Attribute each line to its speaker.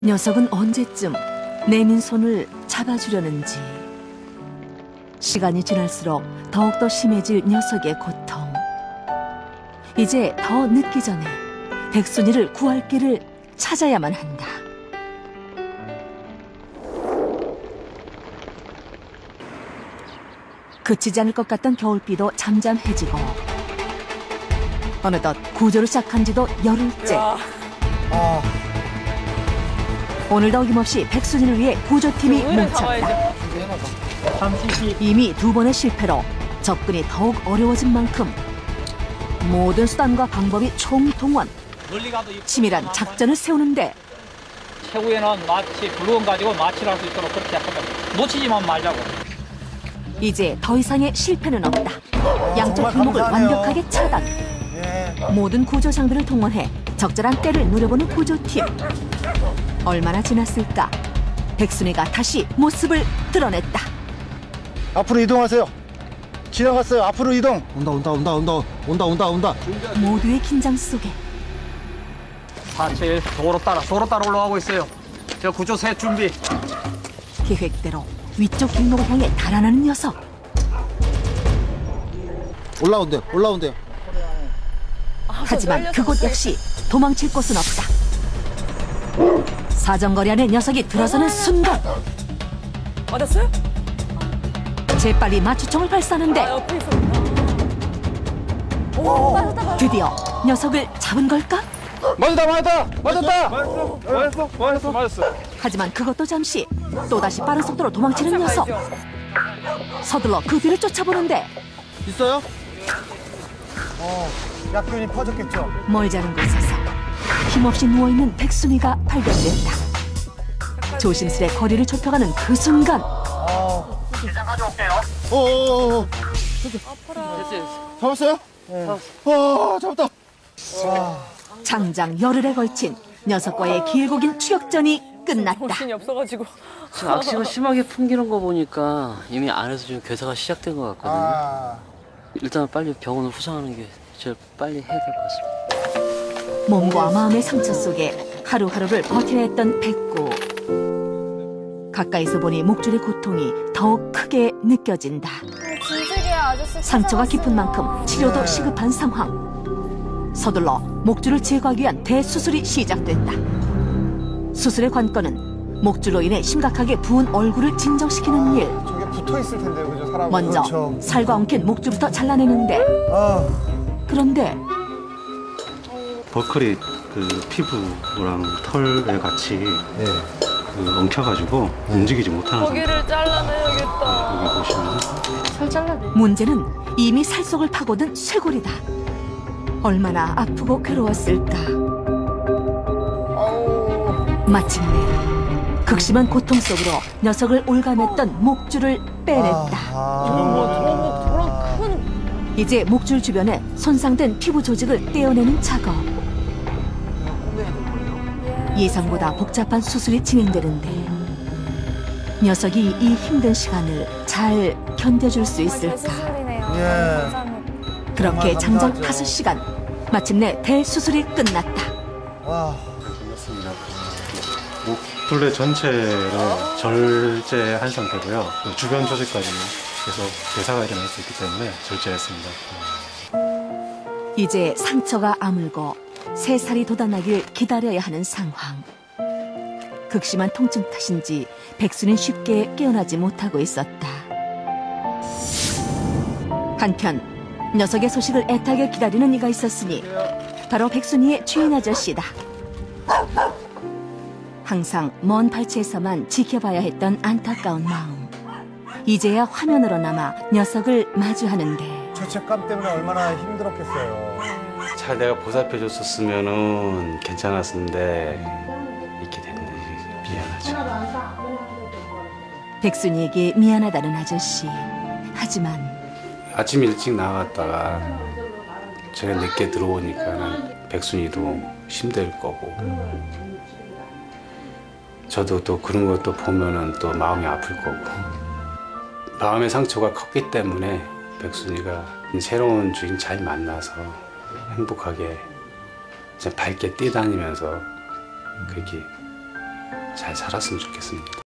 Speaker 1: 녀석은 언제쯤 내민 손을 잡아주려는지. 시간이 지날수록 더욱더 심해질 녀석의 고통. 이제 더 늦기 전에 백순이를 구할 길을 찾아야만 한다. 그치지 않을 것 같던 겨울비도 잠잠해지고 어느덧 구조를 시작한 지도 열흘째. 오늘도 어김없이 백순이를 위해 구조팀이 뭉쳤다. 이미 2번의 실패로 접근이 더욱 어려워진 만큼 모든 수단과 방법이 총동원, 치밀한 작전을 세우는데
Speaker 2: 최후에는 마치 블루원 가지고 마취를 할 수 있도록 그렇게 하자. 놓치지만 말자고.
Speaker 1: 이제 더 이상의 실패는 없다. 양쪽 길목을 완벽하게 차단. 모든 구조 장비를 동원해 적절한 때를 노려보는 구조팀. 얼마나 지났을까? 백순이가 다시 모습을 드러냈다.
Speaker 3: 앞으로 이동하세요. 지나갔어요. 앞으로 이동. 온다.
Speaker 1: 모두의 긴장 속에
Speaker 2: 47 도로 따라 올라가고 있어요. 저 구조 셋 준비.
Speaker 1: 계획대로 위쪽 길목을 향해 달아나는 녀석.
Speaker 3: 올라온대요.
Speaker 1: 하지만 그곳 역시 도망칠 곳은 없다. 사정거리 안에 녀석이 들어서는 순간
Speaker 4: 맞았어요?
Speaker 1: 재빨리 마취총을 발사하는데
Speaker 4: 옆에 있어.
Speaker 1: 드디어 녀석을 잡은 걸까?
Speaker 3: 맞았다.
Speaker 1: 하지만 그것도 잠시 또다시 빠른 속도로 도망치는 녀석. 서둘러 그 뒤를 쫓아보는데
Speaker 3: 있어요? 약균이 퍼졌겠죠.
Speaker 1: 멀지 않은 곳에서 힘없이 누워있는 백순이가 발견됐다. 조심스레 거리를 좁혀가는 그 순간
Speaker 2: 일단 가져올게요.
Speaker 3: 잡았어요? 잡았다.
Speaker 1: 장장 열흘에 걸친 녀석과의 길고 긴 추격전이 끝났다.
Speaker 4: 정신이 없어가지고.
Speaker 5: 지금 악취가 심하게 풍기는 거 보니까 이미 안에서 좀 괴사가 시작된 것 같거든요. 일단 빨리 병원을 후송하는 게 제일 빨리 해야 될 것 같습니다.
Speaker 1: 몸과 마음의 상처 속에 하루하루를 버텨야 했던 백구. 가까이서 보니 목줄의 고통이 더욱 크게 느껴진다. 상처가 깊은 만큼 치료도 시급한 상황. 서둘러 목줄을 제거하기 위한 대수술이 시작된다. 수술의 관건은 목줄로 인해 심각하게 부은 얼굴을 진정시키는 일.
Speaker 3: 저게 붙어 있을 텐데요, 그죠? 사람.
Speaker 1: 먼저
Speaker 3: 그렇죠.
Speaker 1: 살과 엉킨 목줄부터 잘라내는데 그런데
Speaker 6: 버클이 그 피부랑 털에 같이 그 엉켜가지고 움직이지 못하는 상태.
Speaker 4: 거기를 잘라내야겠다.
Speaker 6: 여기 보시면
Speaker 4: 살 잘라내.
Speaker 1: 문제는 이미 살 속을 파고든 쇄골이다. 얼마나 아프고 괴로웠을까. 마침내 극심한 고통 속으로 녀석을 올가맸던 목줄을 빼냈다.
Speaker 4: 저런 큰.
Speaker 1: 이제 목줄 주변에 손상된 피부 조직을 떼어내는 작업. 예상보다 복잡한 수술이 진행되는데 녀석이 이 힘든 시간을 잘 견뎌줄 수 있을까. 그렇게 장장 5시간, 마침내 대수술이 끝났다.
Speaker 6: 끝났습니다. 목둘레 전체를 절제한 상태고요. 주변 조직까지 계속 괴사가 일어날 수 있기 때문에 절제했습니다.
Speaker 1: 이제 상처가 아물고 새살이 돋아나길 기다려야 하는 상황. 극심한 통증 탓인지 백순은 쉽게 깨어나지 못하고 있었다. 한편 녀석의 소식을 애타게 기다리는 이가 있었으니 바로 백순이의 주인 아저씨다. 항상 먼 발치에서만 지켜봐야 했던 안타까운 마음. 이제야 화면으로나마 녀석을 마주하는데
Speaker 3: 죄책감 때문에 얼마나 힘들었겠어요.
Speaker 6: 잘 내가 보살펴줬었으면은 괜찮았는데 이렇게 됐네. 미안하죠.
Speaker 1: 백순이에게 미안하다는 아저씨. 하지만
Speaker 6: 아침 일찍 나갔다가 저녁 늦게 들어오니까 백순이도 힘들 거고 저도 또 그런 것도 보면은 또 마음이 아플 거고 마음의 상처가 컸기 때문에 백순이가 새로운 주인 잘 만나서 행복하게 이제 밝게 뛰다니면서 그렇게 잘 살았으면 좋겠습니다.